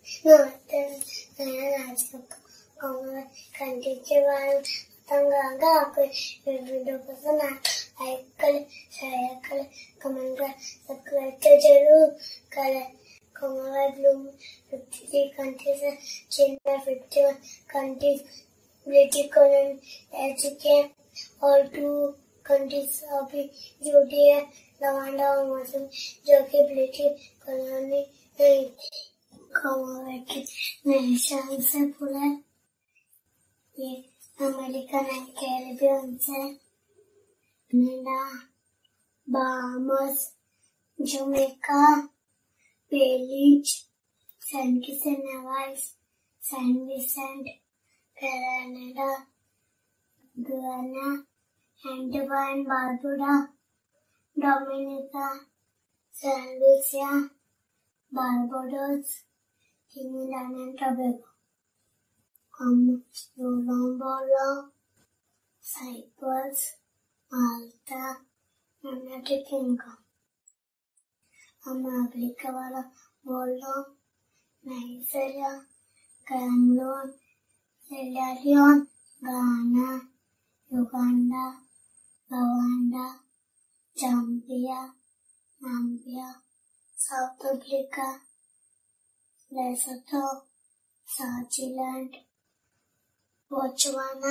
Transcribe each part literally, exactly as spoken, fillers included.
Northern Ireland, Commonwealth countries के बारे में बताऊंगा आपको इस वीडियो को सुना लाइक करें, शेयर करें, कमेंट करें, सब्सक्राइब तो जरूर करें। Commonwealth में fifty-three countries है, चीन में fifty-one countries, ब्रिटिश कॉलोनी रह चुके हैं और two countries अभी जुड़ी है, रवांडा और मौसम जो कि ब्रिटिश कॉलोनी नहीं थी। Commonwealth नेशन से पूरा ये अमेरिका एंड कैरिबियन से Canada, Bahamas, Jamaica, Belize, saint Kitts and Nevis, saint Vincent, Grenada, Guyana, Antigua and Barbuda, Dominica, saint Lucia, Barbados, Trinidad and Tobago, हम बोलो साइप्रस, माल्टा, यूनाइटेड किंगडम। हम Africa वाला बोलो Nigeria, Cameroon, Sierra Leone, Ghana, Uganda, Rwanda, Zambia, Namibia, South Africa, Lesotho, Swaziland, Botswana,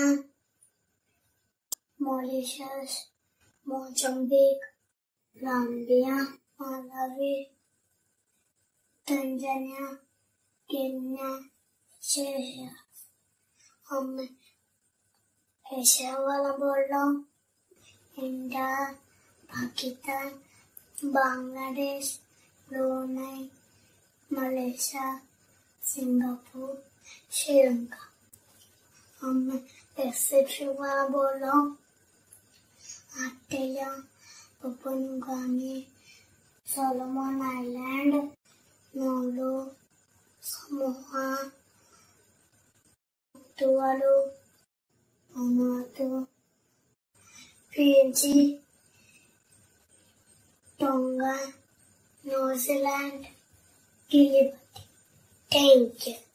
Mauritius, Mozambique, Gambia, Malawi, Tanzania, Kenya, शेरिया। हम Asia वाला बोल रहा हूँ India, Pakistan, Bangladesh, Brunei, Malaysia, Singapore, Sri Lanka. हम पैसिफिक वाला बोल रहा हूँ Australia, Papua New Guinea, Solomon island, Nauru, Samoa, Tuvalu, Vanuatu, Fiji, Tonga, New Zealand, Kiribati. Thank you.